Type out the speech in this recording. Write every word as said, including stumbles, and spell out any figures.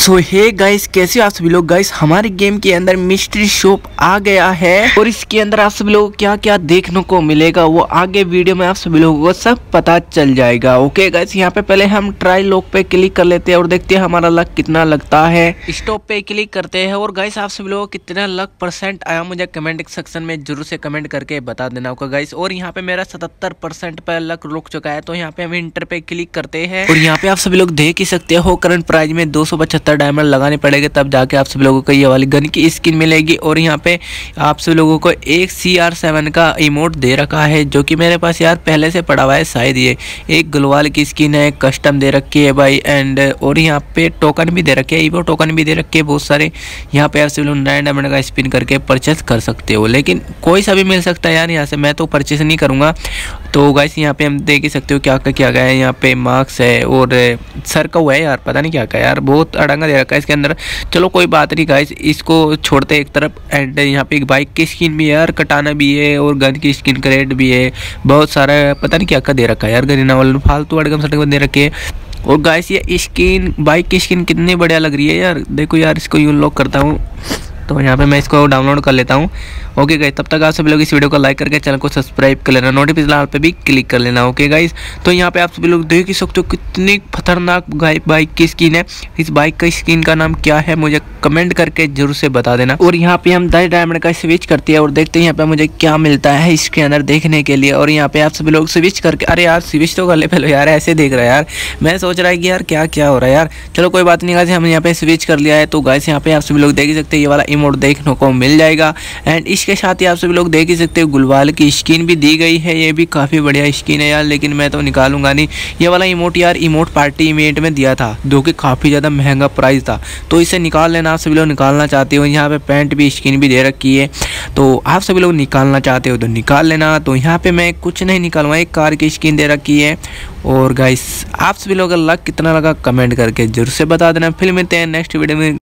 सो hey guys, कैसे हो आप सभी लोग। गाइस हमारे गेम के अंदर मिस्ट्री शॉप आ गया है और इसके अंदर आप सभी लोगों को क्या क्या देखने को मिलेगा वो आगे वीडियो में आप सभी लोगों को सब पता चल जाएगा। ओके गाइस, यहाँ पे पहले हम ट्राई लॉक पे क्लिक कर लेते हैं और देखते हैं हमारा लक कितना लगता है। स्टॉप पे क्लिक करते हैं और गाइस आप सभी लोगों को कितना लक परसेंट आया मुझे कमेंट सेक्शन में जरूर से कमेंट करके बता देना होगा गाइस। और यहाँ पे मेरा सतहत्तर परसेंट पे लक रुक चुका है, तो यहाँ पे हम इंटर पे क्लिक करते हैं और यहाँ पे आप सभी लोग देख ही सकते हो करंट प्राइस में दो सौ पचहत्तर डायमंड लगाने पड़ेंगे, तब जाके आप सभी लोगों को ये वाली गन की स्किन मिलेगी। और यहाँ पे आप सभी लोगों को एक सी आर सेवन का इमोट दे रखा है जो कि मेरे पास यार पहले से पड़ा हुआ है। शायद ये एक ग्लोवाल की स्किन है, कस्टम दे रखी है भाई। एंड और यहाँ पे टोकन भी दे रखे है, ईवो टोकन भी दे रखे है बहुत सारे। यहाँ पे आप सभी लोग नाइन डायमंड का स्पिन करके परचेस कर सकते हो, लेकिन कोई सा भी मिल सकता है यार यहाँ से, मैं तो परचेस नहीं करूँगा। तो गाइस यहाँ पे हम देख ही सकते हो क्या क्या क्या गया है। यहाँ पे मार्क्स है और सर का हुआ है यार, पता नहीं क्या क्या यार, बहुत अड़ंगा दे रखा है इसके अंदर। चलो कोई बात नहीं गाइस, इसको छोड़ते एक तरफ। एंड यहाँ पे एक बाइक की स्किन भी है यार, कटाना भी है और गन की स्किन क्रेड भी है, बहुत सारा पता नहीं क्या क्या दे रखा है यार। गरीना वाले फालतू अड़गम सड़गम दे रखे है। और गाइस ये स्किन, बाइक की स्किन कितनी बढ़िया लग रही है यार। देखो यार, इसको यूं लॉक करता हूँ तो यहाँ पे मैं इसको डाउनलोड कर लेता हूँ। ओके गाइस, तब तक आप सभी लोग इस वीडियो को लाइक करके चैनल को सब्सक्राइब कर लेना, नोटिफिकेशन ऑल पे भी क्लिक कर लेना। ओके गाइस, तो यहाँ पे आप सभी लोग देख ही सकते हो कितनी खतरनाक बाइक की स्किन है। इस बाइक का स्किन का नाम क्या है मुझे कमेंट करके जरूर से बता देना। और यहाँ पे हम दस डायमंड का स्विच करते हैं और देखते हैं यहाँ पे मुझे क्या मिलता है इसके अंदर देखने के लिए। और यहाँ पे आप सभी लोग स्विच करके, अरे यार स्विच तो कर ले पहले यार, ऐसे देख रहा है यार, मैं सोच रहा है कि यार क्या क्या हो रहा है यार। चलो कोई बात नहीं गाइस, हम यहाँ पे स्विच कर लिया है। तो गाइस यहाँ पे आप सभी लोग देख ही सकते हैं ये वाला इमोट देखने को मिल जाएगा। एंड इसके साथ ही आप सभी लोग देख ही सकते हो गुलवाल की स्किन भी दी गई है, ये भी काफ़ी बढ़िया स्किन है यार, लेकिन मैं तो निकालूंगा नहीं। ये वाला इमोट यार इमोट पार्टी इवेंट में दिया था जो कि काफ़ी ज़्यादा महंगा प्राइस था, तो इसे निकाल लेना। आप सभी लोग निकालना चाहते हो, यहाँ पे पैंट भी स्किन भी दे रखी है, तो आप सभी लोग निकालना चाहते हो तो निकाल लेना। तो यहाँ पे मैं कुछ नहीं निकालूंगा, एक कार की स्किन दे रखी है। और गाइस आप सभी लोग का लक कितना लगा कमेंट करके जरूर से बता देना। फिर मिलते हैं नेक्स्ट वीडियो में।